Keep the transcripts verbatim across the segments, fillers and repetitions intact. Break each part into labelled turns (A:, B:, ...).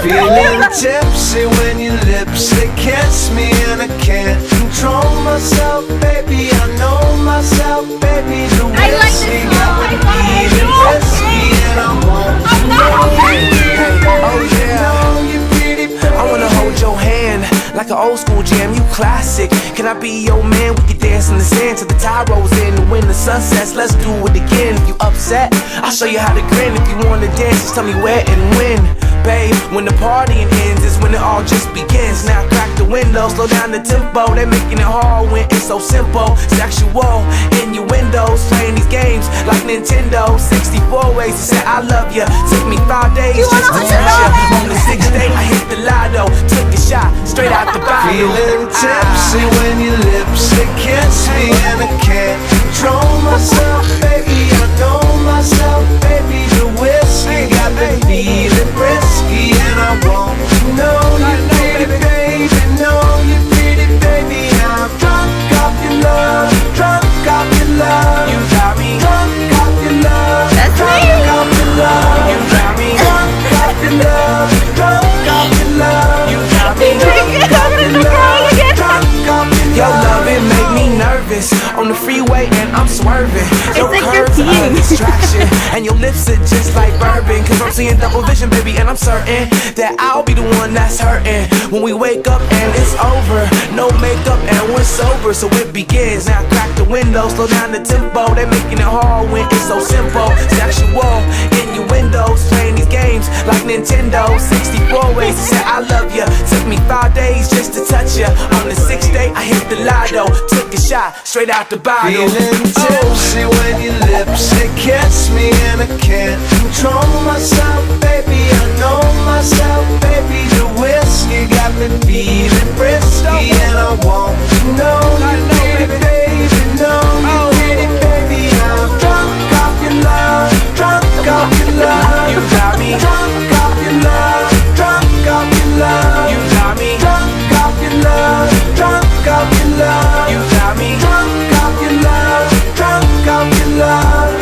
A: Feeling tipsy when your lips they kiss me, and I can't control myself, baby. I know myself, baby. The whiskey got me feeling risky, and I won't know it.
B: Oh yeah, I wanna hold your hand like an old school jam, you classic. Can I be your man? We can dance in the sand till the tide rolls in and win the sunsets. Let's do it again. If you upset, I'll show you how to grin. If you wanna dance, just tell me where and when. Babe, when the partying ends is when it all just begins. Now crack the window, slow down the tempo. They're making it hard when it's so simple. Sexual innuendos, playing these games like Nintendo. Sixty-four ways to say I love you. Took me five days
C: you
B: just to touch you. On the sixth day, I hit the lotto. Took a shot straight out the bottle.
A: Feeling tipsy when your lips they kiss me, and I can't control myself, baby. I know myself, baby. The whiskey got me feeling risky, and I won't know you, pretty baby. Know you, pretty baby. I'm drunk off your love, drunk off your love.
B: You got me
A: drunk off your love.
C: That's
A: drunk
C: me.
A: off your love.
B: You got me
A: drunk off your love, drunk off your love.
B: You got me
A: drunk off your love, drunk off your love.
B: Your love, it make me nervous on the freeway and I'm swerving. Your
C: like you're
B: curves are a
C: peeing.
B: distraction, and your lips are just like bourbon. Cause I'm seeing double vision, baby, and I'm certain that I'll be the one that's hurting when we wake up and it's over. No makeup and we're sober, so it begins. Now crack the window, slow down the tempo. They're making it hard when it's so simple. Sexual innuendos, playing these games like Nintendo. Sixty-four ways to say I love you. Took me five days just to touch you. On the sixth day, I hit the lotto. Took a shot straight out the bottle.
A: Feeling tipsy when your lips they kiss me, and I can't control myself, baby. I know myself, baby. The whiskey got me feeling risky, and I won't know you, pretty baby. Know you, pretty baby. I'm drunk off your love, drunk off your love.
B: You got me
A: drunk off your love, drunk off your love.
B: You got me
A: drunk off your love, drunk off your love.
B: You got me
A: drunk off your love, drunk off your love.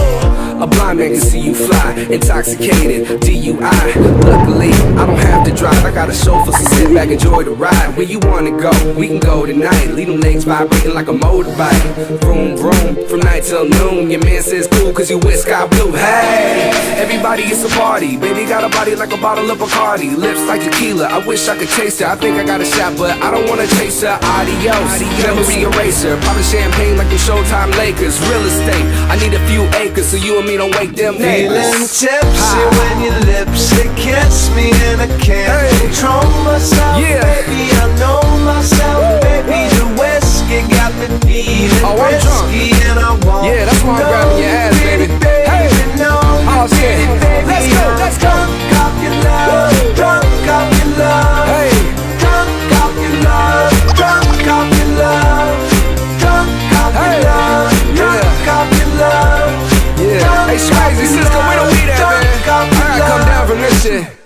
D: A blind man can see you fly, intoxicated, D U I. Luckily, I don't have to drive, I got a chauffeur, so sit back, enjoy the ride. Where you wanna go, we can go tonight. Leave them legs vibrating like a motorbike. Vroom, vroom, from night till noon. Your man says cool, cause you with sky blue. Hey, everybody, it's a party. Baby got a body like a bottle of Bacardi. Lips like tequila, I wish I could chase her. I think I got a shot, but I don't wanna chase her. Adios, memory eraser. Popping champagne like the Showtime Lakers. Real estate, I need a few acres, so you and me don't wake them neighbors.
A: Feeling tipsy when your lips they kiss me, and I can't
D: Hey.
A: control myself,
D: Yeah.
A: baby. I know myself, baby. The whiskey got me feeling
D: Oh, I'm drunk.
A: risky, and I won't
D: Yeah, that's why I'm
A: know
D: grabbing your ass,
A: pretty
D: baby.
A: baby.
D: Hey.
A: Know
D: Oh,
A: you,
D: shit.
A: pretty baby.
D: Let's go,
A: I'm
D: let's go.
A: drunk off your love, drunk off your love.
D: Hey,
A: Drunk off your love, drunk off your love, drunk off your
D: Hey.
A: love, drunk
D: Yeah.
A: off your love.
D: yeah. Hey, Swayze, Cisco, where the weed at, man? I gotta come down from this shit.